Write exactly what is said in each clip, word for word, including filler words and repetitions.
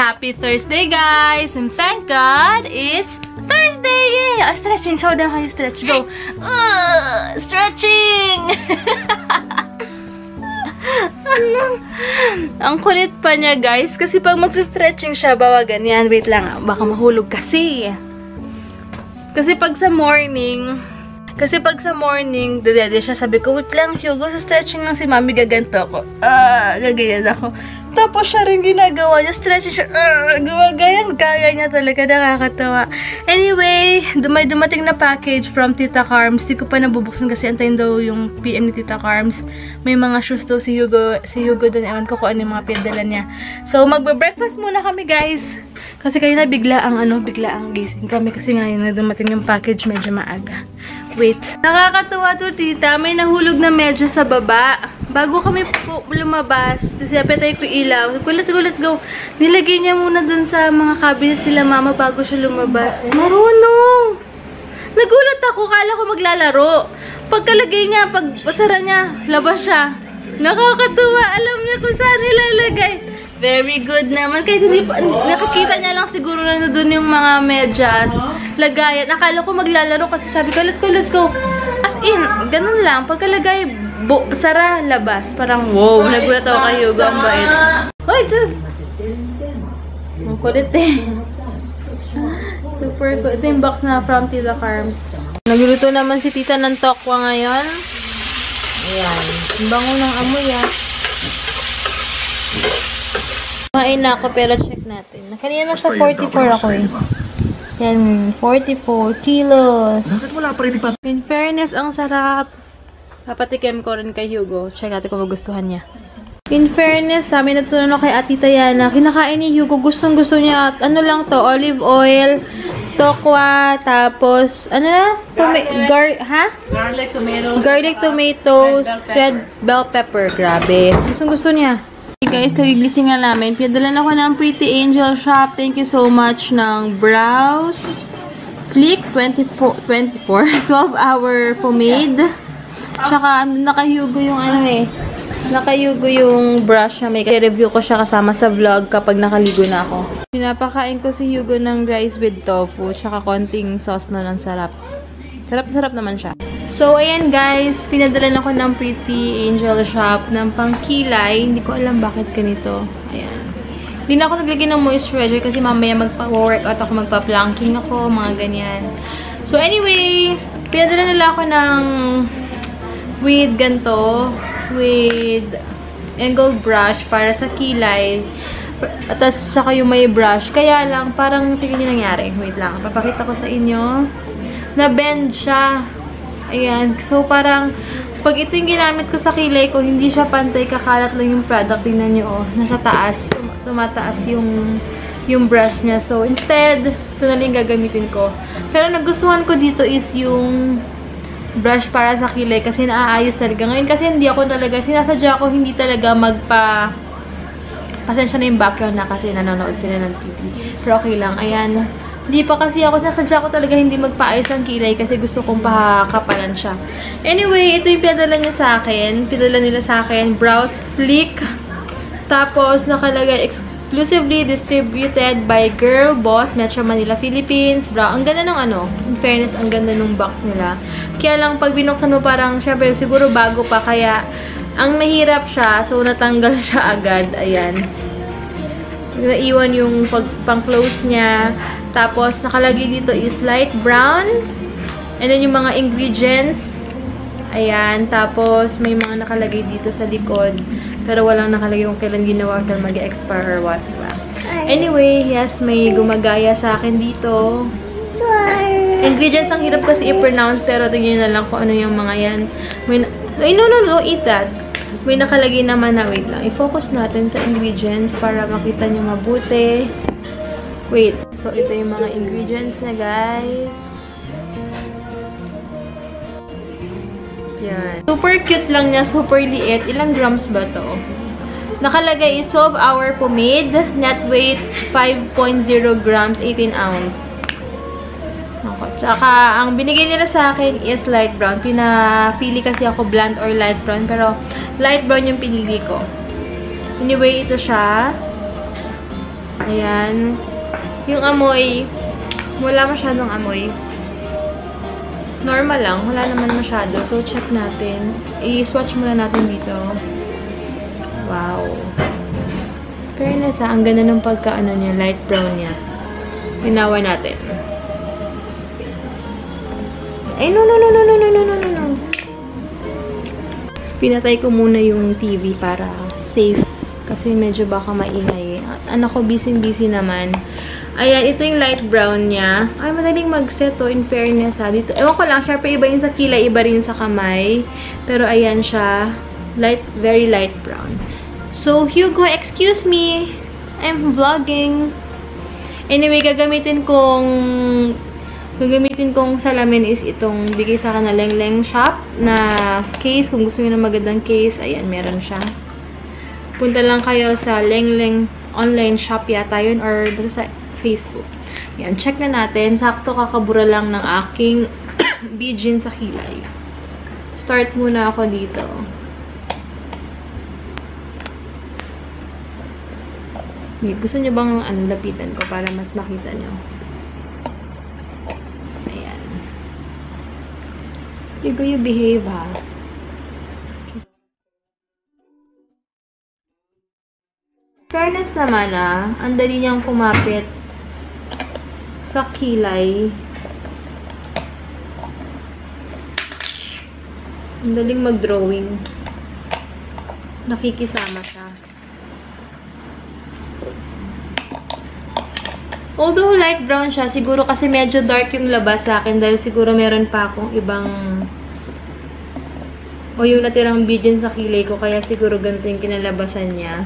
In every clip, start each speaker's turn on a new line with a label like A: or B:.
A: Happy Thursday, guys! And thank God, it's Thursday! Yay! Oh, stretching. Show them how you stretch. Go! Uh, stretching! Ang kulit pa niya, guys. Kasi pag mag-stretching siya, bawa ganyan. Wait lang, baka mahulog kasi. Kasi pag sa morning, kasi pag sa morning, dadede siya, sabi ko, wait lang, Hugo, sa stretching lang si Mami, gaganto ako. Ah, gagayan ako. Tapos siya rin ginagawa niya, stretching siya, uh, gumagayang kaya niya talaga, nakakatawa. Anyway, dumay dumating na package from Tita Carms. Di ko pa nabubuksan kasi antayin daw yung P M ni Tita Carms. May mga shoes daw si Hugo, si Hugo doon, ewan ko kung ano yung mga pinadala niya. So, magbe-breakfast muna kami, guys. Kasi kayo na bigla ang ano, bigla ang gising kami kasi ngayon na dumating yung package medyo maaga. Wait. Nakakatuwa to, Tita. May nahulog na medyo sa baba. Bago kami po lumabas, sabi tayo ko ilaw. Sabi ko, let's go, let's go. Nilagay niya muna dun sa mga cabinet nila Mama bago siya lumabas. Marunong! Nagulat ako, kala ko maglalaro. Pagkalagay niya, pagpasara niya, labas siya. Nakakatuwa. Alam niya kung saan nilalagay. Very good naman. Kahit hindi pa, nakikita niya lang siguro na doon yung mga medyas. Lagayan. Akala ko maglalaro kasi sabi ko, let's go, let's go. As in, ganun lang. Pagkalagay, Bu sara, labas. Parang, wow, nagulat ako kay Hugo. Ang bait. Hoy, dyan! Ang kulit eh. Super good. Ito yung box na from Tita Carms. Nagluluto naman si Tita ng tokwa ngayon. Ayan. Ang bango ng amoy ah. Kumain na ako pero check natin. Kanina na sa forty-four ako eh. Yan, forty-four kilos. In fairness, ang sarap. Papatikim ko rin kay Hugo. Check natin kung magustuhan niya. In fairness, sa amin natutunan ako kay Ate Tayana. Kinakain ni Hugo. Gustong gusto niya. Ano lang to? Olive oil, tokwa, tapos, ano na? Gar ha?
B: Garlic tomatoes.
A: Garlic tomatoes, red bell pepper. Grabe. Gustong gusto niya. Hey guys, kagigising na namin. Pinadalan ako ng Pretty Angel Shop. Thank you so much ng Brows Flick twenty-four, twenty-four, twelve hour pomade. Tsaka, nakayugo yung ano eh. Nakayugo yung brush na may review ko siya kasama sa vlog kapag nakaligo na ako. Pinapakain ko si Hugo ng rice with tofu. Tsaka konting sauce na ng sarap. Sarap-sarap naman siya. So, ayan guys. Pinadalan ako ng Pretty Angel Shop ng pangkilay. Hindi ko alam bakit ganito. Ayan. Hindi na ako naglagay ng moisturizer kasi mamaya magpa-workout ako, magpa-planking ako, mga ganyan. So, anyway, pinadala nila ako ng with ganto, with angled brush para sa kilay. At tapos, saka yung may brush. Kaya lang, parang tingin yung nangyari. Wait lang, papakita ko sa inyo. Na-bend siya. Ayan. So, parang, pag ito yung ginamit ko sa kilay ko, hindi siya pantay, kakalat lang yung product. Tingnan nyo, oh. Nasa taas. Tum tumataas yung, yung brush niya. So, instead, ito na lang gagamitin ko. Pero nagustuhan ko dito is yung brush para sa kilay kasi naaayos talaga. Ngayon kasi hindi ako talaga, sinasadya ko hindi talaga magpa pasensya na yung background na kasi nanonood sila ng T V. Pero okay lang. Ayan. Hindi pa kasi ako, sinasadya ko talaga hindi magpaayos ang kilay kasi gusto kong pakapalan siya. Anyway, ito yung pinadala niya sa akin. Pinadala nila sa akin, Brows Flick. Tapos, nakalagay, exclusively distributed by Girl Boss, Metro Manila, Philippines. Bra, ang ganda ng ano. In fairness, ang ganda ng box nila. Kaya lang, pag binuksan mo parang, syempre, siguro bago pa. Kaya, ang mahirap siya. So, natanggal siya agad. Ayan. Naiwan yung pang-close niya. Tapos, nakalagay dito is light brown. And then, yung mga ingredients. Ayan. Tapos, may mga nakalagay dito sa likod. Pero walang nakalagay kung kailan ginawa or mag-expire or what. Diba? Anyway, yes, may gumagaya sa akin dito. Ingredients, ang hirap kasi i-pronounce. Pero tingnan na lang kung ano yung mga yan. May, ay, no, no, no, eat that. May nakalagay naman na, wait lang. I-focus natin sa ingredients para makita nyo mabuti. Wait. So, ito yung mga ingredients na, guys. Yan. Super cute lang niya. Super liit. Ilang grams ba to? Nakalagay is twelve hour pomade. Net weight five point zero grams, eighteen ounce. Ako. Tsaka, ang binigay nila sa akin is light brown. Pinapili kasi ako blonde or light brown. Pero, light brown yung pinili ko. Anyway, ito siya. Ayan. Yung amoy, wala masyadong amoy. Normal lang. Wala naman masyado. So, check natin. I-swatch muna natin dito. Wow. Fairness ha, ang ganda ng pagka-ano niya, light brown niya. Hinawa natin. Ay, no, no, no, no, no, no, no, no, no. Pinatay ko muna yung T V para safe. Kasi medyo baka maingay. Anak ko, busy-busy naman. Ayan, ito yung light brown niya. Ay, madaling mag-set to, in fairness ha. Dito, ewan ko lang, syempre iba yung sa kilay, iba rin sa kamay. Pero ayan siya. Light, very light brown. So, Hugo, excuse me. I'm vlogging. Anyway, gagamitin kong gagamitin kong salamin is itong bigay sa akin na Leng Leng shop na case. Kung gusto nyo na magandang case, ayan, meron siya. Punta lang kayo sa Leng Leng online shop yata yun or sa Facebook. Yan, check na natin. Sakto kakabura lang ng aking bijin sa kilay. Start muna ako dito. Gusto nyo bang ano, lapitan ko para mas makita nyo? Ayan. You go, you behave ha. Fairness naman ah, ang dali niyang kumapit sa kilay. Ang daling mag-drawing. Nakikisama siya. Although light brown siya, siguro kasi medyo dark yung labas sa akin dahil siguro meron pa akong ibang o yung natirang bijin sa kilay ko kaya siguro ganito yung kinalabasan niya.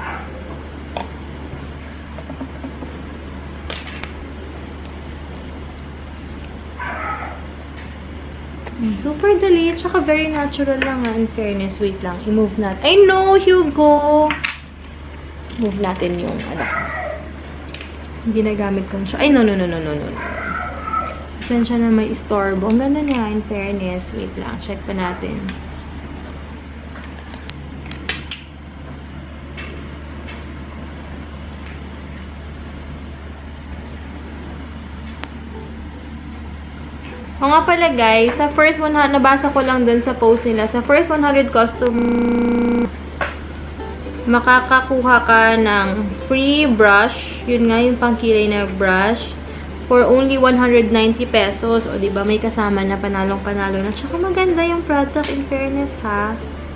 A: Super dali. Tsaka very natural lang nga. In fairness. Wait lang. I-move natin. I know, Hugo! Move natin yung, ano, ginagamit kong siya. Ay, no, no, no, no, no, no. Saan siya na may istorbo? Ang ganda niya. In fairness. Wait lang. Check pa natin. O nga pala guys, sa first one hundred, nabasa ko lang dun sa post nila, sa first one hundred customer, makakakuha ka ng free brush, yun nga yung pangkilay na brush, for only one hundred ninety pesos. O diba, may kasama na panalong-panalo na. Tsaka maganda yung product, in fairness ha.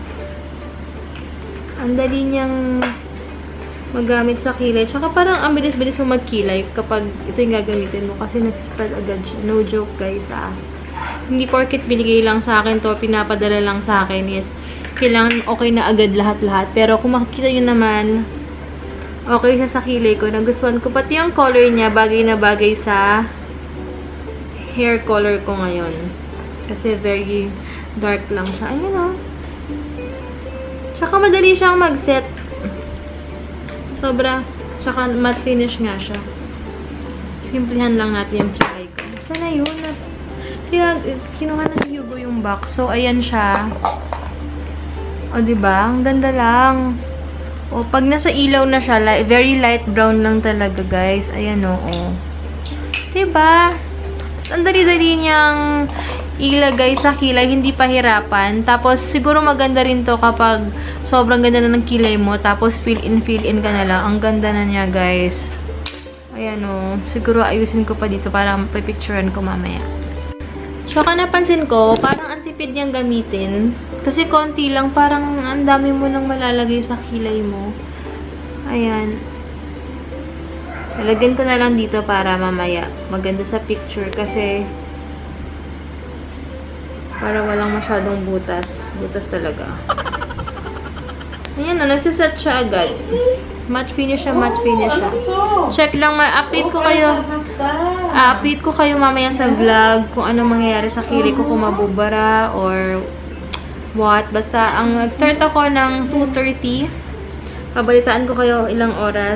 A: Ang dali niyang magamit sa kilay. Tsaka parang ang bilis-bilis mo magkilay kapag ito yung gagamitin mo kasi nagsispread agad siya. No joke guys ah. Hindi porket binigay lang sa akin to, pinapadala lang sa akin is kailangan okay na agad lahat-lahat. Pero kung makikita nyo naman, okay siya sa kilay ko. Nagustuhan ko. Pati yung color niya, bagay na bagay sa hair color ko ngayon. Kasi very dark lang siya. Ayan o. Tsaka madali siyang mag-set. Sobra. Tsaka matte finish nga siya. Simplihan lang natin yung kilay ko. Sana yun. Kaya, kinuha na ni Hugo yung box. So, ayan siya. O, diba? Ang ganda lang. O, pag nasa ilaw na siya, light, very light brown lang talaga, guys. Ayan, o. o. Diba? Ang dali-dali niyang ilagay sa kilay, hindi pahirapan. Tapos, siguro maganda rin to kapag sobrang ganda na ng kilay mo. Tapos, fill in, fill in ka na lang. Ang ganda na niya, guys. Ayan, o. Siguro, ayusin ko pa dito para mapipicturean ko mamaya. Tsaka napansin ko, parang ang tipid niyang gamitin. Kasi konti lang, parang ang dami mo nang malalagay sa kilay mo. Ayan. Lalagyan ko na lang dito para mamaya maganda sa picture kasi para walang masyadong butas. Butas talaga. Ayan na, nagsiset siya agad. Matte finish siya, matte finish siya. Check lang, ma-update ko kayo. Uh, update ko kayo mamaya sa vlog kung anong mangyayari sa kilay ko, kung mabubara or what. Basta, ang nag-start ako ng two thirty. Pabalitaan ko kayo ilang oras.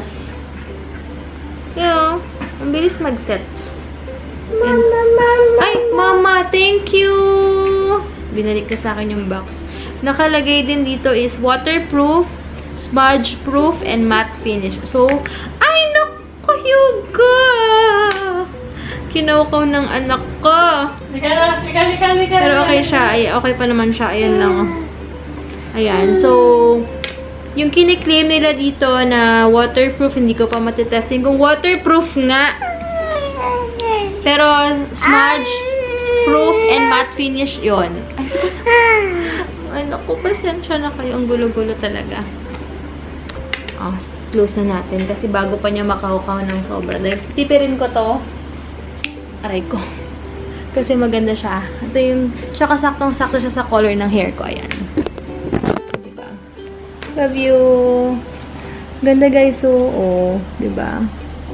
A: Yo, ang bilis mag-set. Mama, mama. Ay, mama, thank you! Binalik na sa akin yung box. Nakalagay din dito is waterproof, smudge proof, and matte finish. So, ay, naku! Yuga! Kinaukaw ng anak ko.
B: Lika na, lika, lika, lika.
A: Pero okay siya. Ay, okay pa naman siya. Ayan lang. Ayan. So, yung kiniklaim nila dito na waterproof, hindi ko pa matitesting kung waterproof nga. Pero, smudge proof and matte finish yon. Ay, naku, pasensya na kayo. Ang gulo-gulo talaga. Oh, close na natin. Kasi bago pa niya makaukaw ng sobra. Dahil tipirin ko to. Aray ko. Kasi maganda siya. Ito yung, tsaka saktong-sakto siya sa color ng hair ko. Ayan. Diba? Love you. Ganda guys. So, oh. Diba?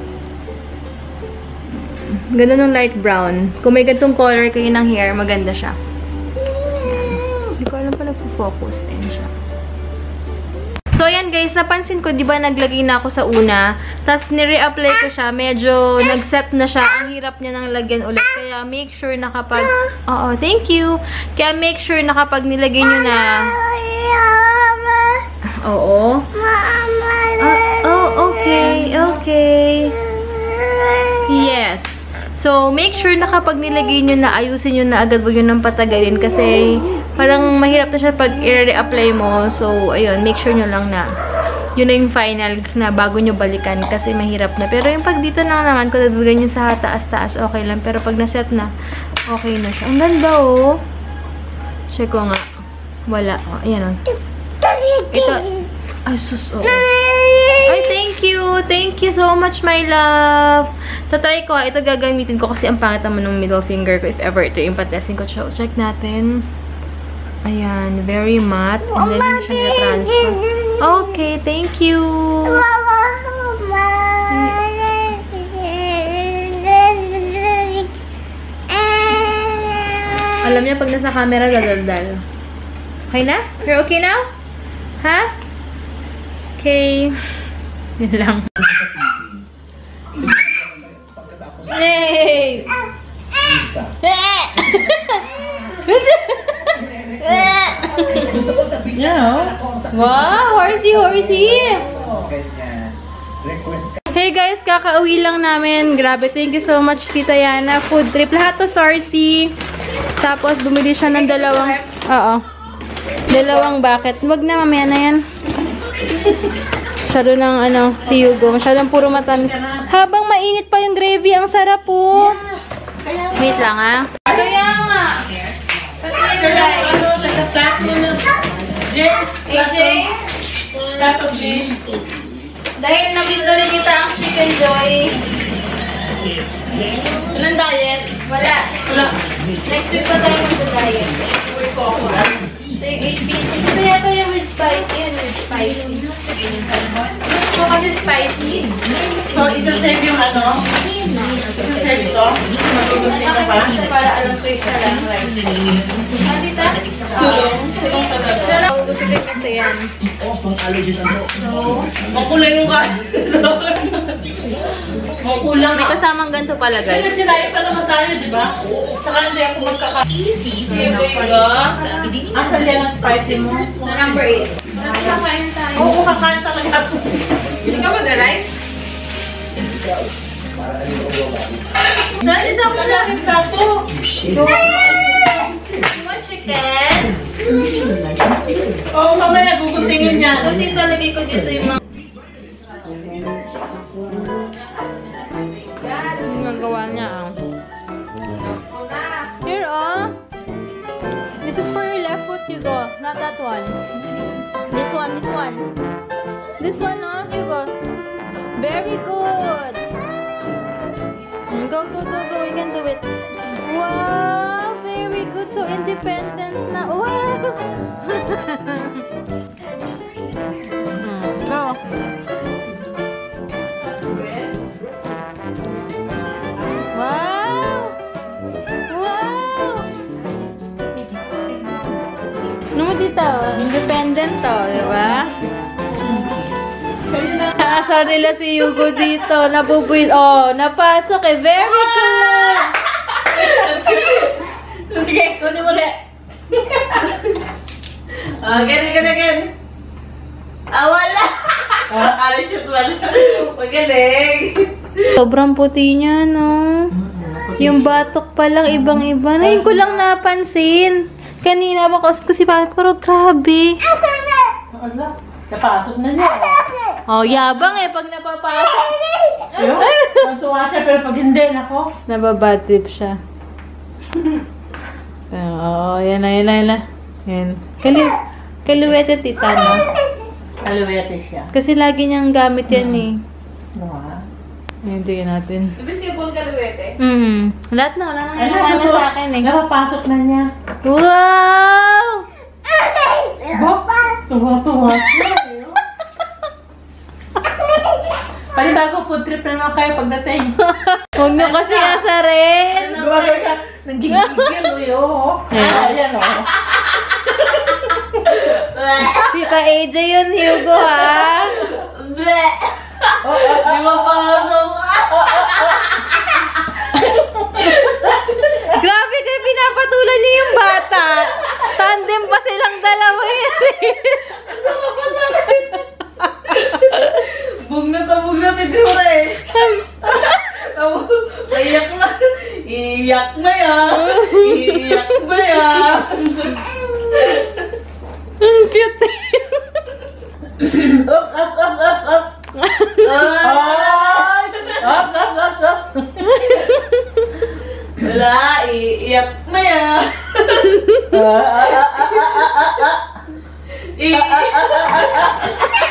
A: Ganda ng light brown. Kung may gantong color kayo ng hair, maganda siya. Hindi ko alam pa nagpo-focus. Ayan siya. So, ayan guys, napansin ko, di ba naglagay na ako sa una, tapos nire-apply ko siya, medyo nag-set na siya, ang hirap niya nang lagyan ulit. Kaya make sure na kapag, oo, thank you. Kaya make sure na kapag nilagay nyo na, oo. Uh, oh, okay, okay. Yes. So, make sure na kapag nilagay nyo na, ayusin nyo na agad, huwag nyo nang patagalin kasi parang mahirap na siya pag i-re-apply mo. So, ayun, make sure nyo lang na yun na yung final na bago nyo balikan kasi mahirap na. Pero yung pag dito na naman, kung nagagay nyo sa taas-taas, okay lang. Pero pag naset na, okay na siya. Ang ganda, oh. Check ko nga. Wala. Oh, ayan, oh. Ito. Ay, sus, oh. Ay, thank you. Thank you so much, my love. Tatry ko, ito gagamitin ko kasi ang pangit naman ng middle finger ko if ever ito yung patesting ko. So, check natin. Ayan, very matte. And then, hindi siya nila-transfer. Okay, thank you. Alam niya, pag nasa camera, dadaldal. Okay na? You're okay now? Ha? Okay. Yun lang. Hey!
C: Gusto ko sabihin
B: Yeah.
A: Wow! Horsey, horsey!
C: Request ka.
A: Hey guys, kakauwi lang namin. Grabe, thank you so much, Tita Yana. Food trip. Lahat to Sarsi. Tapos, bumili siya ng dalawang... Oo. Dalawang bucket. Wag na, mamaya na yan. Masyado ng ano, si Hugo. Masyadong puro matamis. Habang mainit pa yung gravy, ang sarap po. Wait lang, ha? Kaya nga. A J? Dahil na-miss na rin kita ang Chicken Joy. Walang diet? Wala. Next week pa tayo mag-diet. Take eight pieces. Ito yata yung with spicy. Yan, with spicy. So, kasi spicy.
B: So, isa-save yung ano? Isa-save ito? Magugutin ka pa?
A: Para alam ko yung salang rice. Ah, tita? Tulong. Tulong talaga. Salang, magugutin kasi yan. So, makulay yung ka. Makulang. May kasamang ganito pala, guys.
B: Kasi sinayin pa naman tayo, di ba? Saka hindi ako magkaka... Asan din ang spicy mo?
A: Sa number eight. Kakain tayo.
B: Oo, kakain talaga ako.
A: Hindi ka mag-rice? Dahil ito ako na.
B: Ang plato.
A: You want chicken?
B: Oo, mamaya guguntingin niya.
A: Buti talagay ko dito yung mga... Yung nagawa niya, ah. Here, oh. This is for your left foot, Hugo. Not that one. This one, this one. This one, oh, Hugo. Very good. Go, go, go, go. You can do it. Wow, very good. So independent na. Wow. Hmm, go. Wow. Wow. Ano mo dito? Independent to, di ba? Naasar nila si Hugo dito. Nabubuit. Oh, napasok eh. Very good.
B: Sige, kunin mo ulit.
A: Ah, again, again, again. Ah, wala.
B: Ah, shoot wala.
A: Magaling. Sobrang puti niya, no? Yung batok pa lang, ibang-iba. Ngayon ko lang napansin. Kanina ba kausap ko si Papa, pero grabe.
B: Ala, napasok na niya.
A: Oh, yabang eh, pag napapasok.
B: Ayun, magtuwa siya, pero pag hindi, nako.
A: Nababad trip siya. Oo, yan na, yan na, yan na. Yan. Kali kaluwete tita, no?
B: Kaluwete siya.
A: Kasi lagi niyang gamit yan eh.
B: Wow.
A: Ayan, tingnan natin.
C: Basketball kaluwete?
A: Mm. Lahat na, wala nang
B: Ay,
A: nakaano
B: nasusunod.
A: sa akin eh.
B: Napapasok na niya.
A: Wow!
B: Ba? Tuwa-tuwa siya. eh. Panibagong food trip na naman kayo pagdating.
A: Huwag niyo kasi asarin.
B: Gumagawa siya. Nanggigigil. Uy, oo. Ayan, oo.
A: Tita A J yun, Hugo, ha?
C: Di ba pasok?
A: Grabe kayo, pinapatulan niyo yung bata. Tandem pa silang dalawa yan.
C: Bug na to, bug na titsura eh. Iyak na. Iyak na yan. Iyak na yan.
A: Ang cute eh.
B: Ups, ups, ups, ups, ups. Ay! Ups, ups, ups, ups.
C: Wala, iiyak na yan.
B: Ah, ah, ah, ah, ah, ah, ah.
C: Iiyak.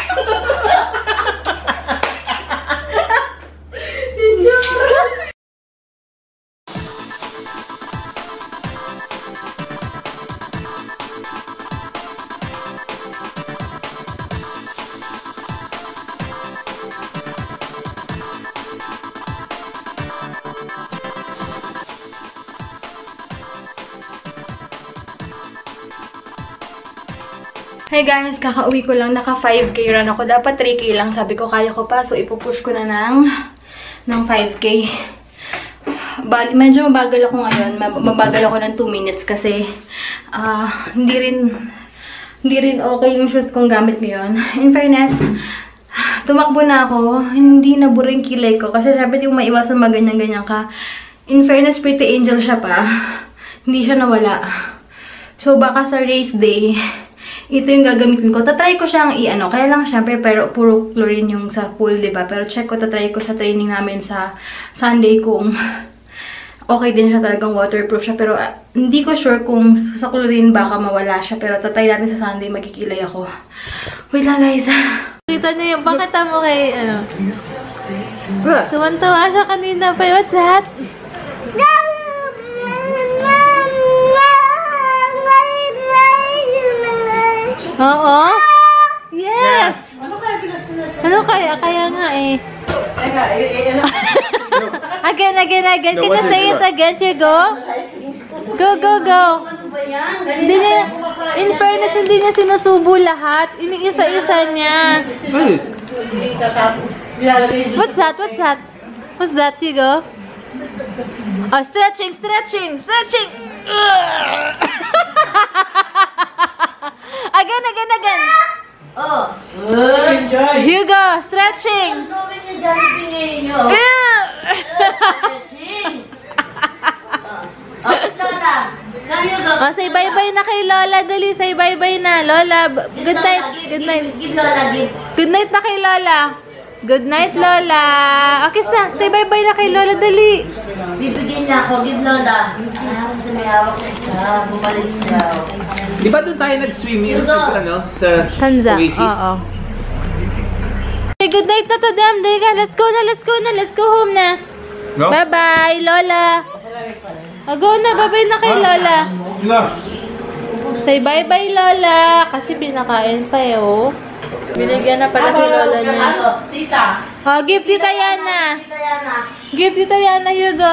A: Hey guys, kakauwi ko lang, naka five K run ako. Dapat three K lang, sabi ko kaya ko pa. So ipupush ko na ng, ng five K. Bali, medyo mabagal ako ngayon. Mabagal ako ng two minutes kasi uh, hindi rin hindi rin okay yung shoes kong gamit ngayon. In fairness, tumakbo na ako. Hindi nabura yung kilay ko kasi syempre yung maiwasan maganyan-ganyan ka. In fairness, pretty angel siya pa. Hindi siya nawala. So baka sa race day, ito yung gagamitin ko. Tatry ko siyang i-ano. Kaya lang syempre, pero puro chlorine yung sa pool, diba? Pero check ko, tatry ko sa training namin sa Sunday kung okay din siya, talagang waterproof siya. Pero uh, hindi ko sure kung sa chlorine baka mawala siya. Pero tatry natin sa Sunday, magkikilay ako. Wait lang guys. Kita niyo yung, bakit mo kay, ano? Tuwan-tuwa siya kanina pa. What's that? Oo. Yes!
B: Ano kaya pinasunod?
A: Ano kaya? Kaya nga eh.
B: Teka, eh, eh, ano?
A: Again, again, again. Can you say it again, Hugo? Go, go, go. Hindi niya, in fairness, hindi niya sinusubo lahat. Iniisa-isa niya. What's that? What's that? What's that, Hugo? Oh, stretching, stretching, stretching. Again, again, again.
C: Oh.
B: Enjoy.
A: Hugo, stretching.
C: Ang gawin niyo dyan, pingin niyo. Stretching. Oh, Lola. Kaya go.
A: Oh, say bye-bye na kay Lola. Dali, say bye-bye na. Lola, good night. Good night.
C: Give Lola, give.
A: Good night na kay Lola. Good night, Lola. Oh, kiss na. Say bye-bye na kay Lola. Dali.
C: Bibigyan niya ako, give Lola. Ah, kasi may hawak ko isa. Bumalik siya.
D: Di ba doon tayo nag-swimming ano, sa
A: Tanza.
D: Oasis?
A: Oo. Hey, good night na to them. Dali ka. Let's go na, let's go na. Let's go home na.
D: No?
A: Bye-bye, Lola. Oh, go na. Bye-bye na kay Lola.
D: No.
A: Say bye-bye, Lola. Kasi pinakain pa eh, oh. Binigyan na pala si Lola niya.
B: Ano? Tita.
A: Oh, give Tita Yana.
C: Kaya na.
A: Give Tita Yana, Hugo.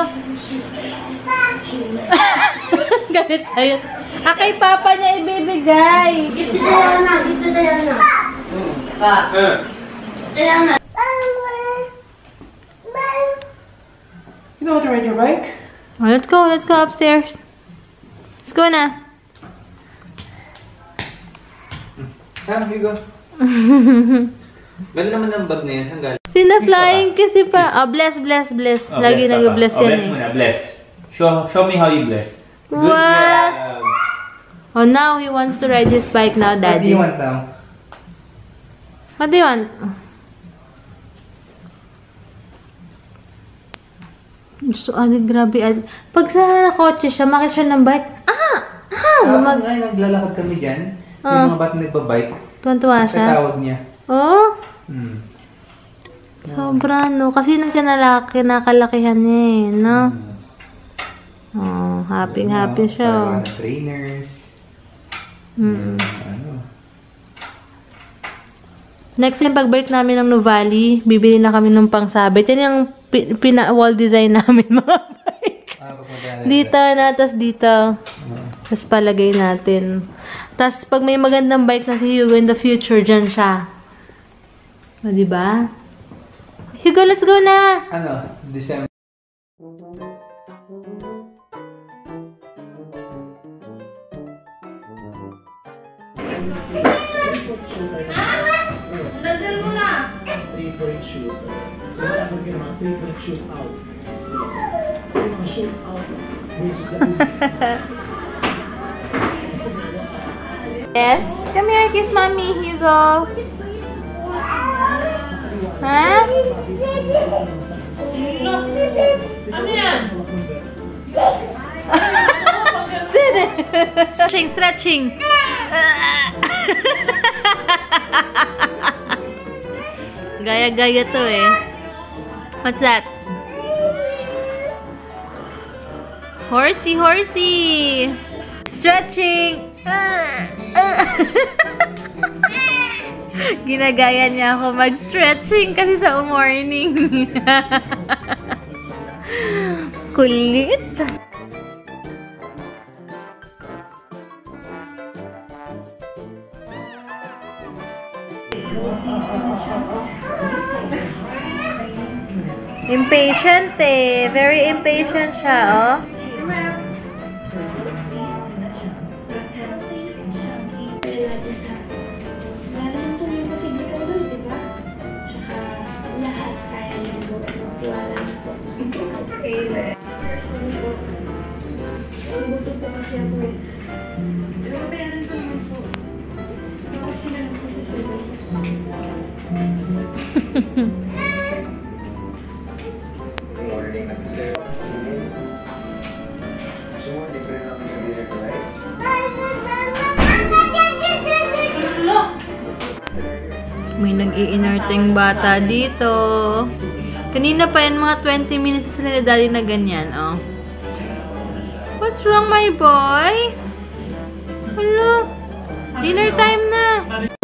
A: Galit sa'yo. Ah, kay Papa niya ibibigay.
C: Give to Diana, give to Diana.
B: Pa.
D: Eh.
C: Diana.
B: You know how to ride your bike?
A: Oh, let's go. Let's go upstairs. Let's go na.
D: Ah, here you go. Ganda naman ng bag na yan. Hanggang.
A: Pina-flying kasi pa. Ah, bless, bless, bless.
E: Oh,
A: Lagi
E: bless, Papa.
A: nag-bless
E: Oh,
A: yan
E: bless
A: eh.
E: muna, bless. Show, show me how you bless. Good
A: What?
E: job.
A: Oh, now he wants to ride his bike now,
D: What do
A: Daddy.
D: you want now?
A: What do you want? Gusto, ah, grabe. ah. Pag sa kotse siya, makit siya ng bike. Ah! Ah!
D: Kapag
A: Lumag...
D: nga naglalakad kami dyan,
A: Ah.
D: yung mga bata nagbabike,
A: Tuwan-tuwa siya.
D: katawag niya.
A: Oh!
D: Hmm.
A: Sobra, no? Kasi nang siya nalaki, nakalakihan niya eh, no? Oh, happy-happy siya. oh.
D: Parang mga trainers.
A: Mm.
D: Ano?
A: Next time, pagbalik namin ng Nuvali, bibili na kami ng pangsabit. Yan yung pi- pina-wall design namin, mga bike.
D: Ah, papunta na.
A: Dito na, tas dito. Tapos palagay natin. Tapos pag may magandang bike na si Hugo in the future, dyan siya. O, diba? Hugo, let's go na!
D: Ano? December.
B: Daldal mo na.
F: three-point shoot. Wala kang ginawa, three-point shoot out. Yung mga shoot out versus the movies.
A: Yes? Come here, kiss mommy, Hugo. Ha?
B: Ano yan?
A: Stretching, stretching. Gaya-gaya to eh. What's that? Horsey, horsey. Stretching. Ginagaya niya ako mag-stretching kasi sa morning. Kulit. Impatient eh. Very impatient siya, oh. May nag-i-inerting bata dito. Kanina pa yan, mga twenty minutes sila ni Daddy na ganyan, oh. What's wrong, my boy? Hello? Dinner time na.